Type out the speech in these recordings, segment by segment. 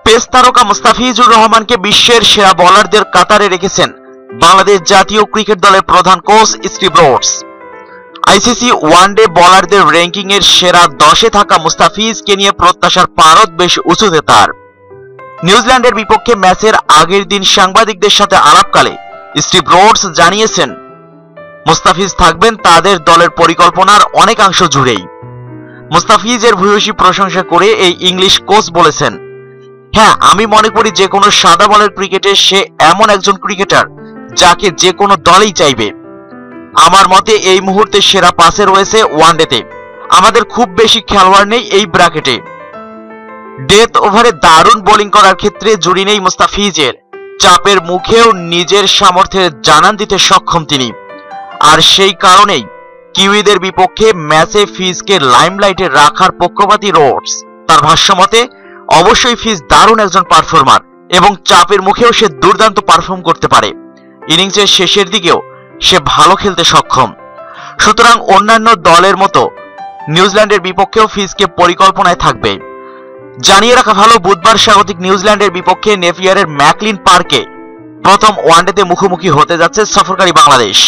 Pace তারকা মুস্তাফিজুর রহমানকে বিশ্বের সেরা বোলারদের কাতারে রেখেছেন বাংলাদেশ জাতীয় ক্রিকেট দলের প্রধান coach Steve Rhodes. ICC one day বোলারদের র্যাঙ্কিং এর সেরা 10-এ থাকা মুস্তাফিজকে নিয়ে প্রত্যাশার পারদ বেশ উঁচুতে তার। নিউজিল্যান্ডের বিপক্ষে ম্যাচের আগের দিন সাংবাদিকদের সাথে আলাপকালে স্টিভ রোডস জানিয়েছেন, মুস্তাফিজ থাকবেন তাদের দলের পরিকল্পনার অনেকাংশ জুড়েই। মুস্তাফিজের ভূয়সী প্রশংসা করে এই ইংলিশ কোচ বলেছেন, হ্যাঁ, আমি মনে করি যে কোনো সাদা বলের ক্রিকেটে সে এমন একজন ক্রিকেটার যাকে যে কোনো দলই চাইবে। আমার মতে এই মুহূর্তে সেরা পাসে রয়েছে ওয়ানডেতে। আমাদের খুব বেশি খেলোয়াড় নেই এই ব্র্যাকেটে। ডেথ ওভারে দারুণ বোলিং করার ক্ষেত্রে জুড়ি নেই মুস্তাফিজের। চাপের মুখেও নিজের সামর্থ্যের জানান দিতে সক্ষম তিনি। আর সেই কারণেই কিউইদের বিপক্ষে ম্যাচে ফিজকে লাইমলাইটে রাখার পক্ষপাতী রোডস। তার ভাষ্যমতে অবশ্যই ফিজ দারুণ একজন পারফর্মার এবং চাপের মুখেও সে দুর্দান্ত পারফর্ম করতে পারে। ইনিংসের শেষের দিকেও সে ভালো খেলতে সক্ষম। সুতরাং অন্যান্য দলের মতো নিউজিল্যান্ডের বিপক্ষেও ফিজকে পরিকল্পনায় থাকবে। জানিয়ে রাখা ভালো, বুধবার স্বাগতিক নিউজিল্যান্ডের বিপক্ষে নেপিয়ারের ম্যাকলিন পার্কে প্রথম ওয়ানডেতে মুখোমুখি হতে যাচ্ছে সফরকারী বাংলাদেশ।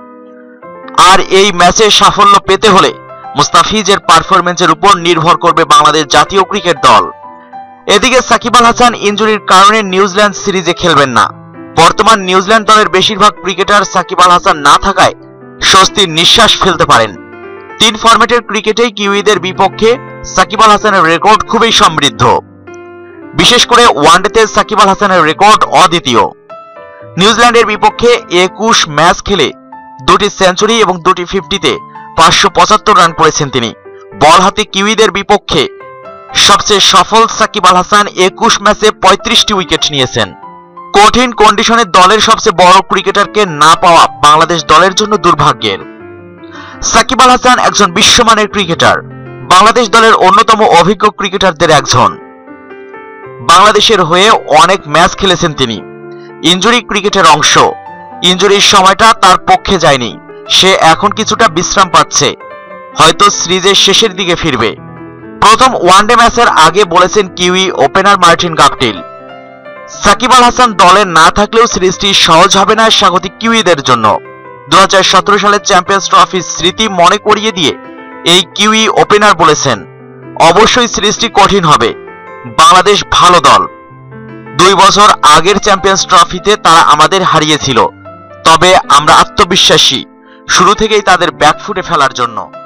আর এই ম্যাচে সাফল্য পেতে হলে মুস্তাফিজের পারফরম্যান্সের উপর নির্ভর করবে বাংলাদেশ জাতীয় ক্রিকেট দল। এদিকে সাকিব আল হাসান ইনজুরির কারণে নিউজিল্যান্ড সিরিজে খেলবেন না। বর্তমান নিউজিল্যান্ড দলের বেশিরভাগ ক্রিকেটার সাকিব আল হাসান না থাকায় স্বস্তির নিঃশ্বাস ফেলতে পারেন। 3 ফরম্যাটের ক্রিকেটেই কিউইদের বিপক্ষে সাকিব আল হাসানের রেকর্ড খুবই সমৃদ্ধ। বিশেষ করে ওয়ানডেতে সাকিব আল হাসানের রেকর্ড অদ্বিতীয়। নিউজিল্যান্ডের বিপক্ষে 21 ম্যাচ খেলে 2টি সেঞ্চুরি এবং 2টি 50-তে 575 রান করেছেন তিনি। বল হাতে কিউইদের বিপক্ষে সবচেয়ে সফল সাকিব আল হাসান 21 ম্যাচে 35টি উইকেট নিয়েছেন। কঠিন কন্ডিশনে দলের সবচেয়ে বড় ক্রিকেটারকে না পাওয়া বাংলাদেশ দলের জন্য দুর্ভাগ্যের। সাকিব আল হাসান একজন বিশ্বমানের ক্রিকেটার, বাংলাদেশ দলের অন্যতম অভিজ্ঞ ক্রিকেটারদের একজন। বাংলাদেশের হয়ে অনেক ম্যাচ খেলেছেন তিনি। ইনজুরি ক্রিকেটের অংশ। ইনজুরির সময়টা তার পক্ষে যায়নি। সে এখন কিছুটা বিশ্রাম পাচ্ছে, হয়তো সিরিজের শেষের দিকে ফিরবে। প্রথম ওয়ানডে ম্যাচের আগে বলেছেন Kiwi opener Martin Guptill, Shakib Al Hasan দলে না থাকলেও সিরিজটি সহজ হবে না স্বাগতিক কিউইদের জন্য। 2017 সালের চ্যাম্পিয়ন্স ট্রফির স্মৃতি মনে করিয়ে দিয়ে এই কিউই ওপেনার বলেছেন, অবশ্যই সিরিজটি কঠিন হবে। বাংলাদেশ ভালো দল। 2 বছর আগের চ্যাম্পিয়ন্স ট্রফিতে তারা আমাদের হারিয়েছিল, তবে আমরা আত্মবিশ্বাসী শুরু থেকেই তাদের ব্যাকফুটে ফেলার জন্য।